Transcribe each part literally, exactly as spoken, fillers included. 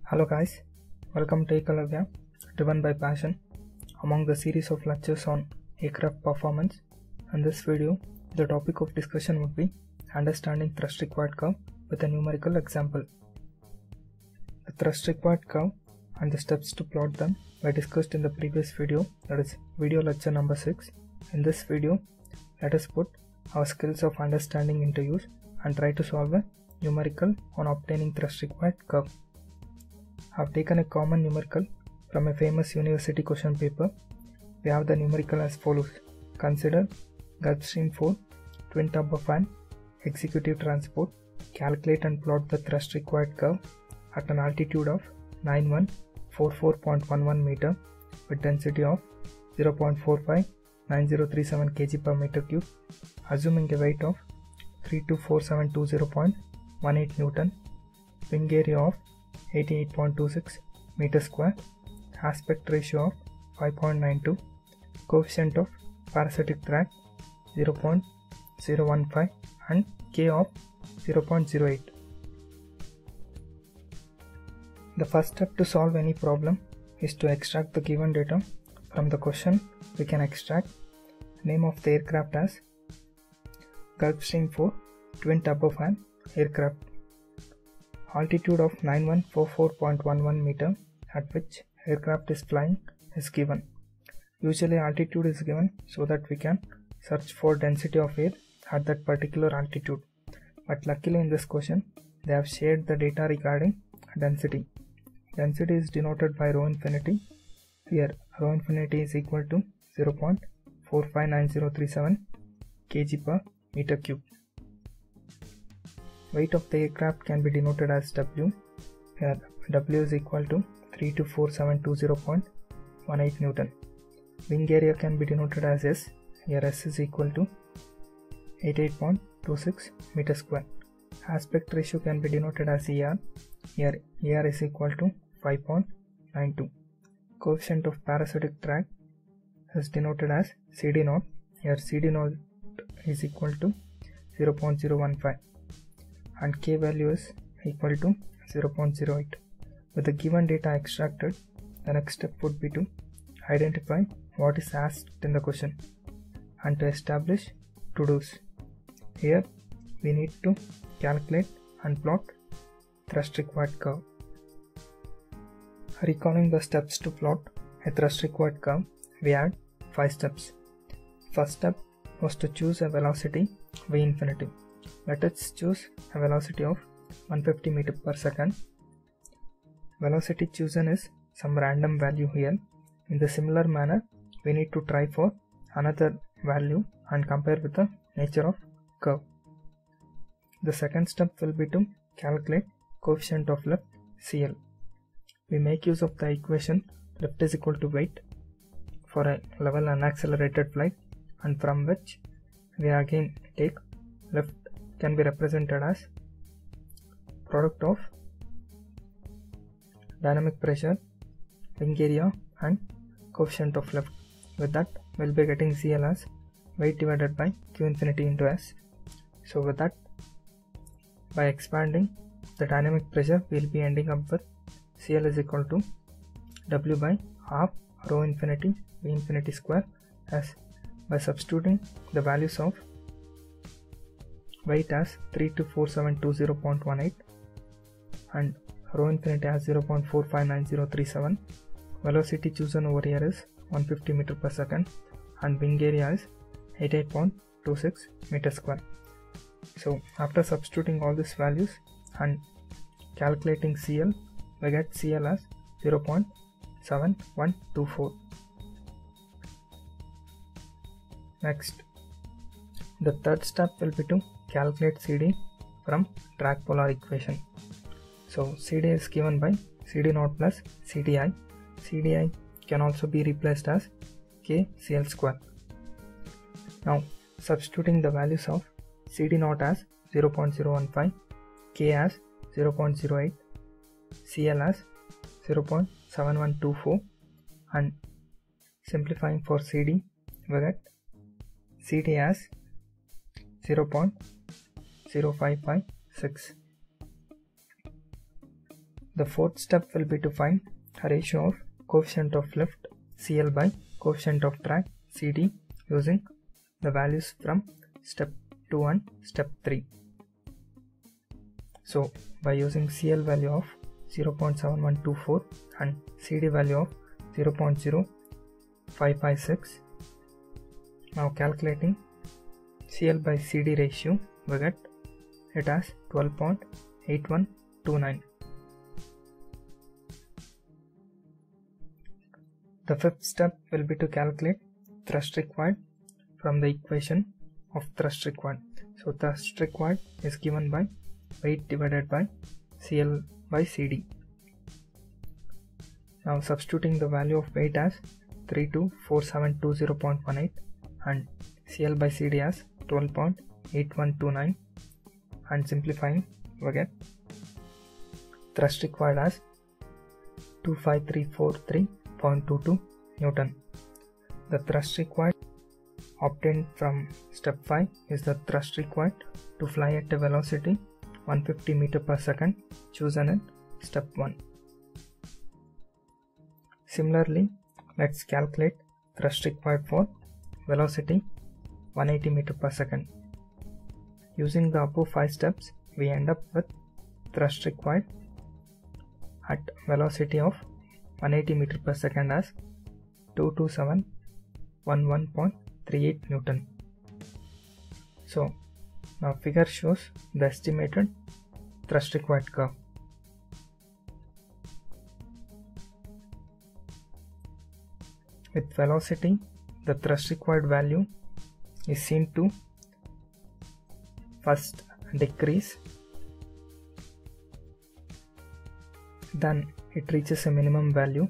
Hello guys, welcome to Ekalavya, driven by passion, among the series of lectures on aircraft performance. In this video, the topic of discussion would be understanding thrust required curve with a numerical example. The thrust required curve and the steps to plot them were discussed in the previous video, that is video lecture number six. In this video, let us put our skills of understanding into use and try to solve a numerical on obtaining thrust required curve. I have taken a common numerical from a famous university question paper. We have the numerical as follows. Consider Gulfstream four twin turbofan executive transport. Calculate and plot the thrust required curve at an altitude of nine one four four point one one meter with density of zero point four five nine zero three seven kilograms per meter cube, assuming a weight of three two four seven two zero point one eight Newton, wing area of eighty-eight point two six meter square, aspect ratio of five point nine two, coefficient of parasitic drag zero point zero one five and K of zero point zero eight. The first step to solve any problem is to extract the given data. From the question, we can extract name of the aircraft as Gulfstream four twin turbofan aircraft, altitude of nine one four four point one one meter at which aircraft is flying is given. Usually altitude is given so that we can search for density of air at that particular altitude, but luckily in this question they have shared the data regarding density. Density is denoted by rho infinity. Here rho infinity is equal to zero point four five nine zero three seven kilograms per meter cube. Weight of the aircraft can be denoted as W. Here W is equal to three two four seven two zero point one eight Newton. Wing area can be denoted as S. Here S is equal to eighty-eight point two six meter square. Aspect ratio can be denoted as E R. Here E R is equal to five point nine two. Coefficient of parasitic drag is denoted as C D naught. Here C D naught is equal to zero point zero one five. And K value is equal to zero point zero eight. With the given data extracted, the next step would be to identify what is asked in the question and to establish to-dos. Here we need to calculate and plot thrust required curve. Recalling the steps to plot a thrust required curve, we had five steps. First step was to choose a velocity v infinity. Let us choose a velocity of one hundred fifty meters per second. Velocity chosen is some random value here. In the similar manner, we need to try for another value and compare with the nature of curve. The second step will be to calculate coefficient of lift C L. We make use of the equation lift is equal to weight for a level unaccelerated flight, and from which we again take lift can be represented as product of dynamic pressure, wing area and coefficient of lift. With that, we'll be getting C L as weight divided by Q infinity into S. So with that, by expanding the dynamic pressure, we'll be ending up with C L is equal to W by half rho infinity V infinity square S. By substituting the values of weight as three two four seven two zero point one eight and rho infinity as zero point four five nine zero three seven, velocity chosen over here is one hundred fifty meters per second and wing area is eighty-eight point two six meter square. So after substituting all these values and calculating C L, we get C L as zero point seven one two four. Next, the third step will be to calculate C D from drag polar equation. So C D is given by C D naught plus C D I. C D I can also be replaced as K C L square. Now substituting the values of C D naught as zero point zero one five, K as zero point zero eight, C L as zero point seven one two four, and simplifying for C D, we get C D as zero point zero five five six. The fourth step will be to find a ratio of coefficient of lift C L by coefficient of drag C D using the values from step two and step three. So by using C L value of zero point seven one two four and C D value of zero point zero five five six, now calculating C L by C D ratio, we get it as twelve point eight one two nine. The fifth step will be to calculate thrust required from the equation of thrust required. So thrust required is given by weight divided by C L by C D. Now substituting the value of weight as three two four seven two zero point one eight and C L by C D as twelve point eight one two nine and simplifying, we get thrust required as two five three four three point two two Newton. The thrust required obtained from step five is the thrust required to fly at a velocity one hundred fifty meters per second chosen in step one. Similarly, let's calculate thrust required for velocity one hundred eighty meters per second. Using the above five steps, we end up with thrust required at velocity of one hundred eighty meters per second as two two seven one one point three eight Newton. So now figure shows the estimated thrust required curve. With velocity, the thrust required value is seen to first decrease, then it reaches a minimum value,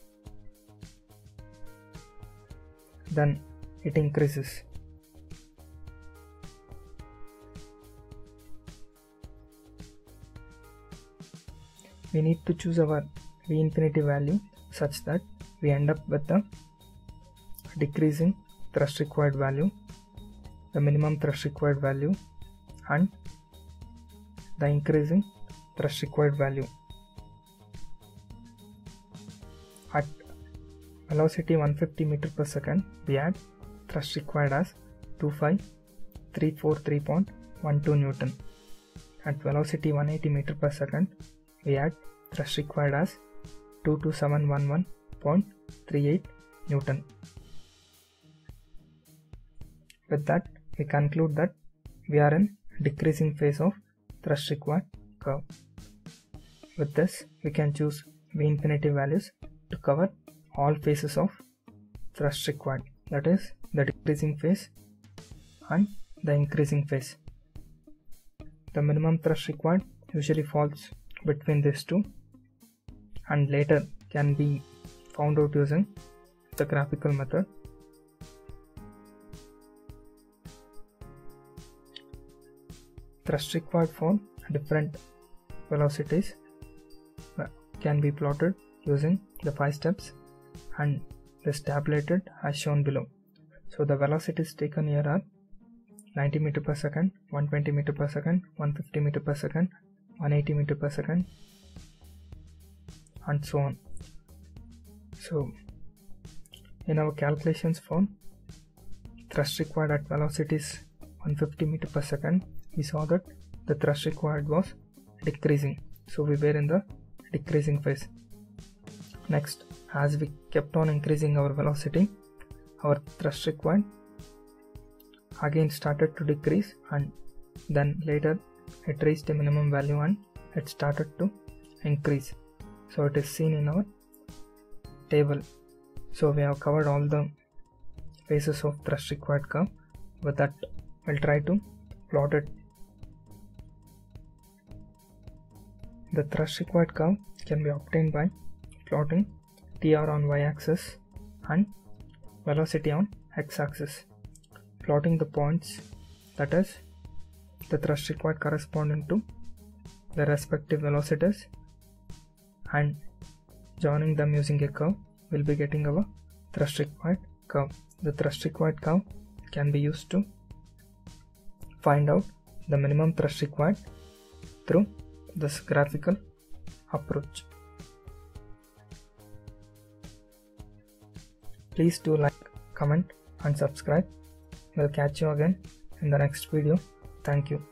then it increases. We need to choose our V infinity value such that we end up with the decreasing thrust required value, the minimum thrust required value and the increasing thrust required value. At velocity one hundred fifty meters per second, we add thrust required as two five three four three point one two Newton. At velocity one hundred eighty meters per second, we add thrust required as two two seven one one point three eight Newton. With that, we conclude that we are in decreasing phase of thrust required curve. With this, we can choose V infinity values to cover all phases of thrust required, that is the decreasing phase and the increasing phase. The minimum thrust required usually falls between these two and later can be found out using the graphical method. Thrust required for different velocities can be plotted using the five steps and is tabulated as shown below. So the velocities taken here are ninety meters per second, one hundred twenty meters per second, one hundred fifty meters per second, one hundred eighty meters per second and so on. So in our calculations for thrust required at velocities one hundred fifty meters per second, we saw that the thrust required was decreasing, so we were in the decreasing phase. Next, as we kept on increasing our velocity, our thrust required again started to decrease and then later it reached a minimum value and it started to increase. So it is seen in our table. So we have covered all the phases of thrust required curve. With that, we'll try to plot it. The thrust required curve can be obtained by plotting T R on y-axis and velocity on x-axis. Plotting the points, that is the thrust required corresponding to the respective velocities, and joining them using a curve, we'll be getting our thrust required curve. The thrust required curve can be used to find out the minimum thrust required through this graphical approach. Please do like, comment and subscribe. We'll catch you again in the next video. Thank you.